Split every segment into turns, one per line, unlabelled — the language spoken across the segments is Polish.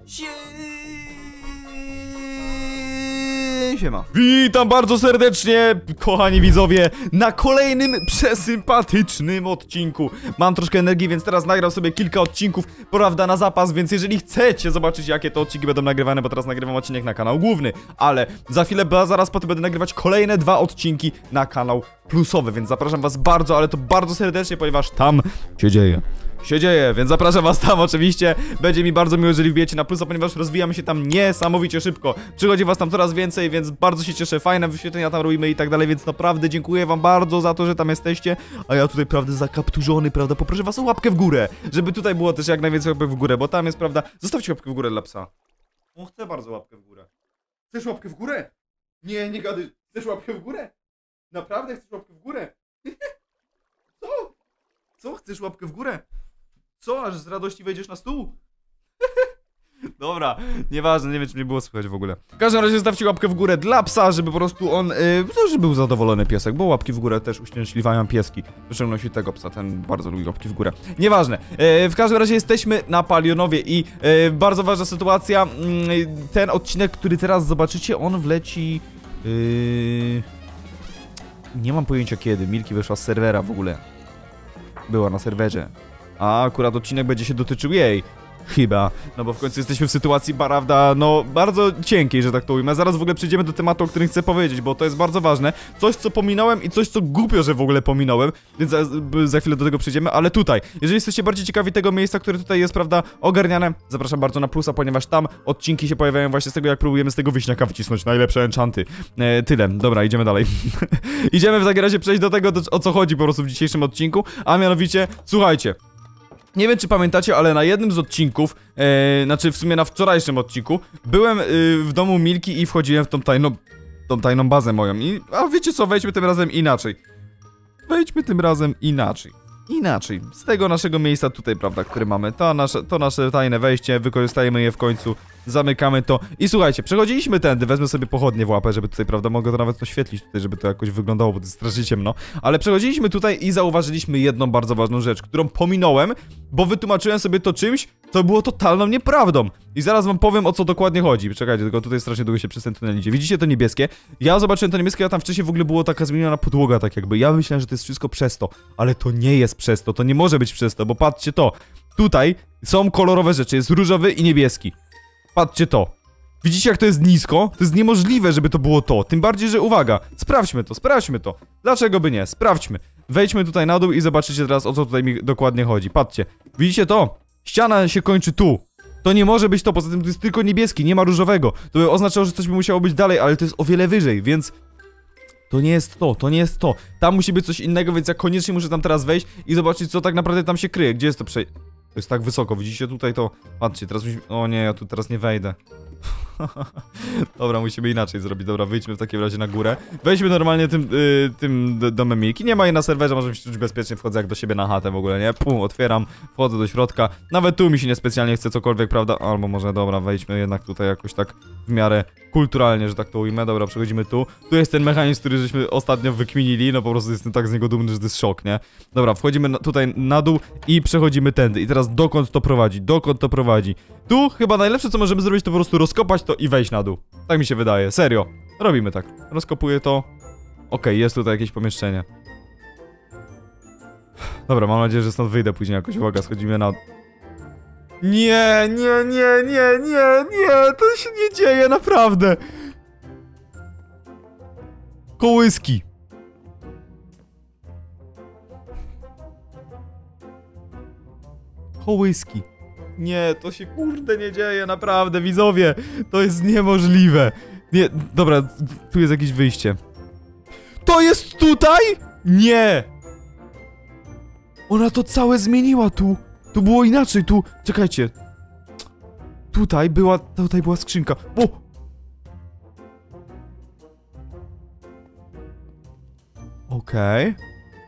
Siema. Witam bardzo serdecznie, kochani widzowie, na kolejnym przesympatycznym odcinku. Mam troszkę energii, więc teraz nagram sobie kilka odcinków, prawda, na zapas, więc jeżeli chcecie zobaczyć, jakie to odcinki będą nagrywane, bo teraz nagrywam odcinek na kanał główny, ale za chwilę, zaraz potem będę nagrywać kolejne 2 odcinki na kanał plusowy, więc zapraszam was bardzo, ale to bardzo serdecznie, ponieważ tam się dzieje, więc zapraszam was tam oczywiście. Będzie mi bardzo miło, jeżeli wbijecie na plusa, ponieważ rozwijamy się tam niesamowicie szybko. Przychodzi was tam coraz więcej, więc bardzo się cieszę, fajne wyświetlenia tam robimy i tak dalej, więc naprawdę dziękuję wam bardzo za to, że tam jesteście. A ja tutaj, prawda, zakapturzony, prawda, poproszę was o łapkę w górę, żeby tutaj było też jak najwięcej łapek w górę, bo tam jest, prawda, zostawcie łapkę w górę dla psa. On chce bardzo łapkę w górę. Chcesz łapkę w górę? Nie, nie gadaj. Chcesz łapkę w górę? Naprawdę chcesz łapkę w górę? Co? Co? Chcesz łapkę w górę? Co? Aż z radości wejdziesz na stół? Dobra, nieważne, nie wiem, czy mnie było słychać w ogóle. W każdym razie zostawcie łapkę w górę dla psa, żeby po prostu on, żeby był zadowolony piesek, bo łapki w górę też uszczęśliwiają pieski. W szczególności tego psa, ten bardzo lubi łapki w górę. Nieważne, w każdym razie jesteśmy na Palionowie i bardzo ważna sytuacja. Ten odcinek, który teraz zobaczycie, on wleci... nie mam pojęcia kiedy. Milki wyszła z serwera w ogóle. Była na serwerze. A akurat odcinek będzie się dotyczył jej. Chyba, no bo w końcu jesteśmy w sytuacji, prawda, no bardzo cienkiej, że tak to ujmę. Zaraz w ogóle przejdziemy do tematu, o którym chcę powiedzieć, bo to jest bardzo ważne. Coś, co pominąłem i coś, co głupio, że w ogóle pominąłem, więc za chwilę do tego przejdziemy, ale tutaj, jeżeli jesteście bardziej ciekawi tego miejsca, które tutaj jest, prawda, ogarniane, zapraszam bardzo na plusa, ponieważ tam odcinki się pojawiają właśnie z tego, jak próbujemy z tego wieśniaka wycisnąć najlepsze enchanty. Tyle, dobra, idziemy dalej. Idziemy w takim razie przejść do tego, o co chodzi po prostu w dzisiejszym odcinku, a mianowicie, słuchajcie. Nie wiem, czy pamiętacie, ale na jednym z odcinków, znaczy w sumie na wczorajszym odcinku, byłem w domu Milki i wchodziłem w tą tajną bazę moją. A wiecie co, wejdźmy tym razem inaczej. Wejdźmy tym razem inaczej. Inaczej. Z tego naszego miejsca tutaj, prawda, które mamy. To nasze tajne wejście, wykorzystajmy je w końcu. Zamykamy to. I słuchajcie, przechodziliśmy tędy, wezmę sobie pochodnie w łapę, żeby tutaj, prawda, mogę to nawet oświetlić tutaj, żeby to jakoś wyglądało, bo to jest strasznie ciemno. Ale przechodziliśmy tutaj i zauważyliśmy jedną bardzo ważną rzecz, którą pominąłem, bo wytłumaczyłem sobie to czymś, co było totalną nieprawdą. I zaraz wam powiem, o co dokładnie chodzi. Czekajcie, tylko tutaj strasznie długo się przez ten tunel idzie. Widzicie to niebieskie? Ja zobaczyłem to niebieskie, a tam wcześniej w ogóle było taka zmieniona podłoga, tak jakby. Ja myślałem, że to jest wszystko przez to, ale to nie jest przez to, to nie może być przez to, bo patrzcie to. Tutaj są kolorowe rzeczy, jest różowy i niebieski. Patrzcie to. Widzicie, jak to jest nisko? To jest niemożliwe, żeby to było to. Tym bardziej, że uwaga, sprawdźmy to. Dlaczego by nie? Sprawdźmy. Wejdźmy tutaj na dół i zobaczycie teraz, o co tutaj mi dokładnie chodzi. Patrzcie. Widzicie to? Ściana się kończy tu. To nie może być to, poza tym to jest tylko niebieski, nie ma różowego. To by oznaczało, że coś by musiało być dalej, ale to jest o wiele wyżej, więc... To nie jest to, to nie jest to. Tam musi być coś innego, więc ja koniecznie muszę tam teraz wejść i zobaczyć, co tak naprawdę tam się kryje. Gdzie jest to przejście? To jest tak wysoko, widzicie tutaj to? Patrzcie, teraz musimy... O nie, ja tu teraz nie wejdę. Dobra, musimy inaczej zrobić. Dobra, wyjdźmy w takim razie na górę. Wejdźmy normalnie tym domem Milki. Nie ma jej na serwerze, możemy się czuć bezpiecznie. Wchodzę jak do siebie na chatę w ogóle, nie? Pum, otwieram, wchodzę do środka. Nawet tu mi się niespecjalnie chce cokolwiek, prawda? Albo może, dobra, wejdźmy jednak tutaj jakoś tak w miarę kulturalnie, że tak to ujmę. Dobra, przechodzimy tu. Tu jest ten mechanizm, który żeśmy ostatnio wykminili. No po prostu jestem tak z niego dumny, że to jest szok, nie? Dobra, wchodzimy tutaj na dół i przechodzimy tędy. I teraz dokąd to prowadzi? Dokąd to prowadzi? Tu chyba najlepsze, co możemy zrobić, to po prostu rozkopać to i wejść na dół. Tak mi się wydaje, serio. Robimy tak. Rozkopuję to. Okej, jest tutaj jakieś pomieszczenie. Dobra, mam nadzieję, że stąd wyjdę później jakoś. Uwaga, schodzimy na... Nie, to się nie dzieje, naprawdę. Kołyski. Kołyski. Nie, to się kurde nie dzieje, naprawdę, widzowie. To jest niemożliwe. Nie, dobra, tu jest jakieś wyjście. To jest tutaj? Nie! Ona to całe zmieniła tu. Tu było inaczej, tu... Czekajcie. Tutaj była skrzynka. O! Okej.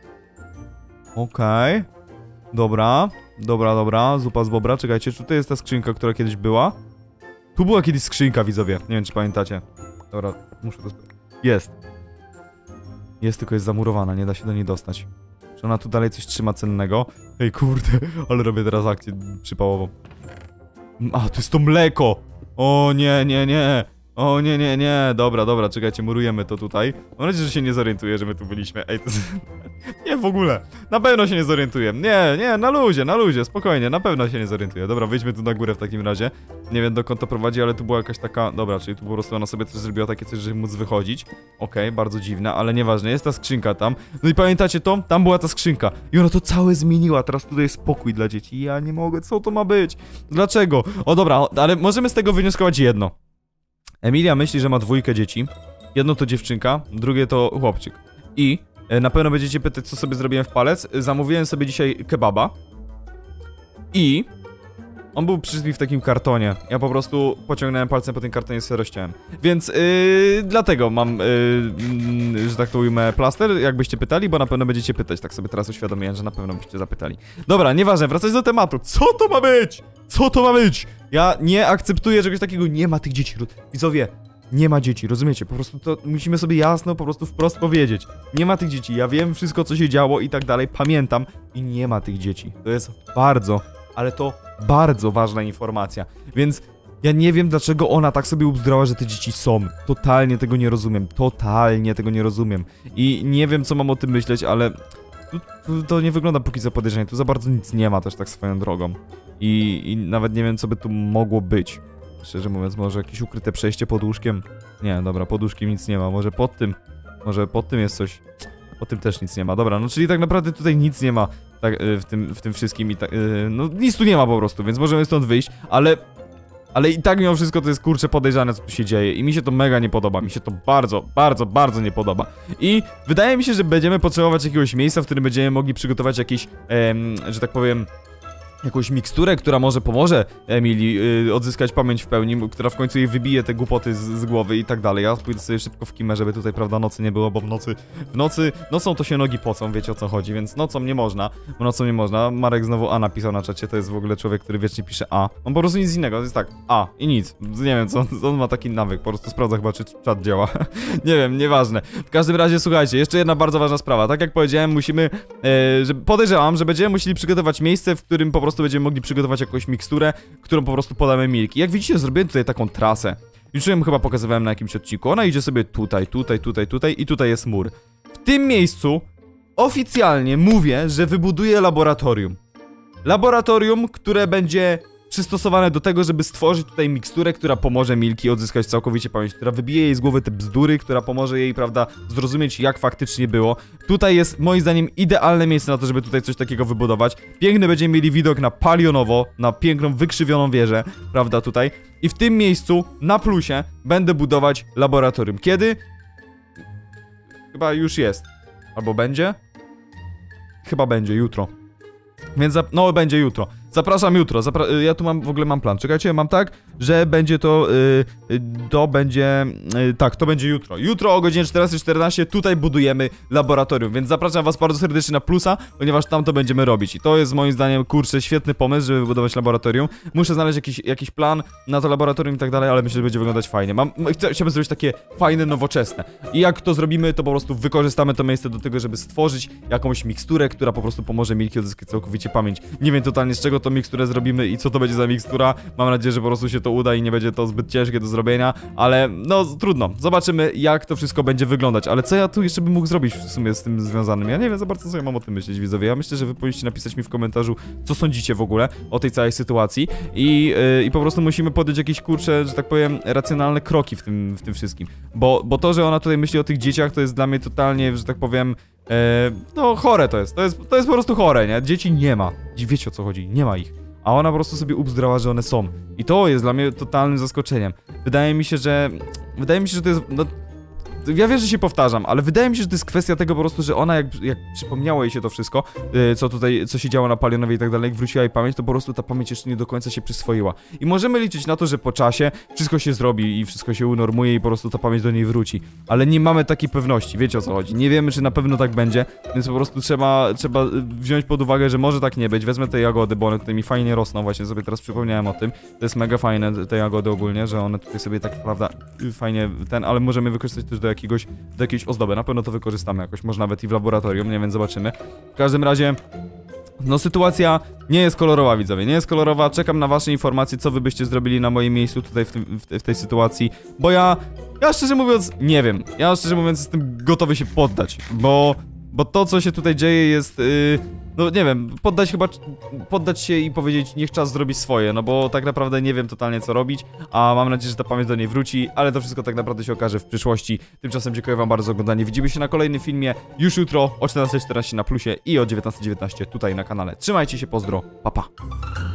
Okej. Dobra. Dobra, zupa z bobra, czekajcie, tutaj jest ta skrzynka, która kiedyś była. Tu była kiedyś skrzynka, widzowie, nie wiem, czy pamiętacie. Dobra, muszę to... Jest. Jest, tylko jest zamurowana, nie da się do niej dostać. Czy ona tu dalej coś trzyma cennego? Ej, kurde, ale robię teraz akcję przypałową. A, to jest to mleko! O nie, nie, nie. O nie, nie, nie. Dobra, dobra, czekajcie, murujemy to tutaj. Mam nadzieję, że się nie zorientuje, że my tu byliśmy. Ej, to... Nie, w ogóle. Na pewno się nie zorientuje. Nie, nie, na luzie, spokojnie, na pewno się nie zorientuje. Dobra, wyjdźmy tu na górę w takim razie. Nie wiem, dokąd to prowadzi, ale tu była jakaś taka... Dobra, czyli tu po prostu ona sobie też zrobiła takie coś, żeby móc wychodzić. Okej, bardzo dziwne, ale nieważne, jest ta skrzynka tam. No i pamiętacie to? Tam była ta skrzynka. I ona to całe zmieniła, teraz tutaj jest spokój dla dzieci. Ja nie mogę, co to ma być? Dlaczego? O dobra, ale możemy z tego wywnioskować jedno. Emilia myśli, że ma 2 dzieci. Jedno to dziewczynka, drugie to chłopczyk. I na pewno będziecie pytać, co sobie zrobiłem w palec. Zamówiłem sobie dzisiaj kebaba. I on był przy mi w takim kartonie. Ja po prostu pociągnąłem palcem po tym kartonie i sobie rozciąłem. Więc dlatego mam, że tak to ujmę, plaster, jakbyście pytali, bo na pewno będziecie pytać. Tak sobie teraz uświadomiłem, że na pewno byście zapytali. Dobra, nieważne, wracając do tematu. Co to ma być? Co to ma być? Ja nie akceptuję czegoś takiego. Nie ma tych dzieci. Widzowie, nie ma dzieci, rozumiecie? Po prostu to musimy sobie jasno, po prostu wprost powiedzieć. Nie ma tych dzieci. Ja wiem wszystko, co się działo i tak dalej. Pamiętam. I nie ma tych dzieci. To jest bardzo, ale to bardzo ważna informacja. Więc ja nie wiem, dlaczego ona tak sobie ubzdrała, że te dzieci są. Totalnie tego nie rozumiem. Totalnie tego nie rozumiem. I nie wiem, co mam o tym myśleć, ale... To nie wygląda póki co podejrzanie. Tu za bardzo nic nie ma też tak swoją drogą. I nawet nie wiem, co by tu mogło być. Szczerze mówiąc, może jakieś ukryte przejście pod łóżkiem? Nie, dobra, pod łóżkiem nic nie ma. Może pod tym jest coś. O tym też nic nie ma. Dobra, no czyli tak naprawdę tutaj nic nie ma tak, w tym wszystkim i tak, no nic tu nie ma po prostu, więc możemy stąd wyjść, ale i tak mimo wszystko to jest kurczę podejrzane, co tu się dzieje i mi się to mega nie podoba, mi się to bardzo, bardzo, bardzo nie podoba. I wydaje mi się, że będziemy potrzebować jakiegoś miejsca, w którym będziemy mogli przygotować jakieś, że tak powiem, jakąś miksturę, która może pomoże Emilii odzyskać pamięć w pełni, która w końcu jej wybije te głupoty z głowy i tak dalej. Ja pójdę sobie szybko w kimę, żeby tutaj, prawda, nocy nie było, bo nocą to się nogi pocą, wiecie o co chodzi, więc nocą nie można, bo nocą nie można. Marek znowu A napisał na czacie, to jest w ogóle człowiek, który wiecznie pisze A. On po prostu nic innego, to jest tak, A i nic. Nie wiem, co on ma taki nawyk, po prostu sprawdza chyba, czy czat działa. Nie wiem, nieważne. W każdym razie, słuchajcie, jeszcze jedna bardzo ważna sprawa. Tak jak powiedziałem, musimy, podejrzewam, że będziemy musieli przygotować miejsce, w którym po prostu będziemy mogli przygotować jakąś miksturę, którą po prostu podamy Milki. Jak widzicie, zrobiłem tutaj taką trasę. Już ją chyba pokazywałem na jakimś odcinku. Ona idzie sobie tutaj i tutaj jest mur. W tym miejscu oficjalnie mówię, że wybuduję laboratorium. Laboratorium, które będzie przystosowane do tego, żeby stworzyć tutaj miksturę, która pomoże Milki odzyskać całkowicie pamięć, która wybije jej z głowy te bzdury, która pomoże jej, prawda, zrozumieć, jak faktycznie było. Tutaj jest, moim zdaniem, idealne miejsce na to, żeby tutaj coś takiego wybudować. Piękny będziemy mieli widok na Palionowo, na piękną, wykrzywioną wieżę, prawda, tutaj. I w tym miejscu, na plusie, będę budować laboratorium. Kiedy? Chyba już jest. Albo będzie? Chyba będzie, jutro. Więc, no, będzie jutro. Zapraszam jutro, ja tu w ogóle mam plan. Czekajcie, mam tak, że będzie to, tak, to będzie jutro. Jutro o godzinie 14:14 tutaj budujemy laboratorium, więc zapraszam was bardzo serdecznie na plusa, ponieważ tam to będziemy robić. I to jest moim zdaniem, kurczę, świetny pomysł, żeby budować laboratorium. Muszę znaleźć jakiś plan na to laboratorium i tak dalej, ale myślę, że będzie wyglądać fajnie. Chciałbym zrobić takie fajne, nowoczesne. I jak to zrobimy, to po prostu wykorzystamy to miejsce do tego, żeby stworzyć jakąś miksturę, która po prostu pomoże Milki odzyskać całkowicie pamięć. Nie wiem totalnie, z czego to miksturę zrobimy i co to będzie za mikstura. Mam nadzieję, że po prostu się to uda i nie będzie to zbyt ciężkie do zrobienia, ale no trudno. Zobaczymy, jak to wszystko będzie wyglądać. Ale co ja tu jeszcze bym mógł zrobić w sumie z tym związanym? Ja nie wiem za bardzo, co ja mam o tym myśleć, widzowie. Ja myślę, że wy powinniście napisać mi w komentarzu, co sądzicie w ogóle o tej całej sytuacji i po prostu musimy podjąć jakieś, kurcze, że tak powiem, racjonalne kroki w tym wszystkim. Bo to, że ona tutaj myśli o tych dzieciach, to jest dla mnie totalnie, że tak powiem, no chore to jest. To jest po prostu chore, nie? Dzieci nie ma. Wiecie, o co chodzi, nie ma ich. A ona po prostu sobie ubzdrała, że one są. I to jest dla mnie totalnym zaskoczeniem. Wydaje mi się, że to jest... No, ja wiem, że się powtarzam, ale wydaje mi się, że to jest kwestia tego po prostu, że ona jak przypomniało jej się to wszystko, co się działo na Palionowie i tak dalej, jak wróciła jej pamięć, to po prostu ta pamięć jeszcze nie do końca się przyswoiła. I możemy liczyć na to, że po czasie wszystko się zrobi i wszystko się unormuje i po prostu ta pamięć do niej wróci. Ale nie mamy takiej pewności, wiecie o co chodzi. Nie wiemy, czy na pewno tak będzie, więc po prostu trzeba wziąć pod uwagę, że może tak nie być. Wezmę te jagody, bo one tutaj mi fajnie rosną, właśnie sobie teraz przypomniałem o tym. To jest mega fajne, te jagody ogólnie, że one tutaj sobie tak, prawda, fajnie ale możemy wykorzystać też do do jakiejś ozdoby. Na pewno to wykorzystamy jakoś, może nawet i w laboratorium, nie wiem, zobaczymy. W każdym razie... No sytuacja nie jest kolorowa, widzowie, nie jest kolorowa, czekam na wasze informacje, co wy byście zrobili na moim miejscu tutaj w tej sytuacji, bo ja szczerze mówiąc nie wiem, ja szczerze mówiąc jestem gotowy się poddać, bo to, co się tutaj dzieje jest, no nie wiem, poddać się i powiedzieć, niech czas zrobi swoje, no bo tak naprawdę nie wiem totalnie, co robić, a mam nadzieję, że ta pamięć do niej wróci, ale to wszystko tak naprawdę się okaże w przyszłości. Tymczasem dziękuję wam bardzo za oglądanie, widzimy się na kolejnym filmie już jutro o 14:14 na Plusie i o 19:19 tutaj na kanale. Trzymajcie się, pozdro, pa pa!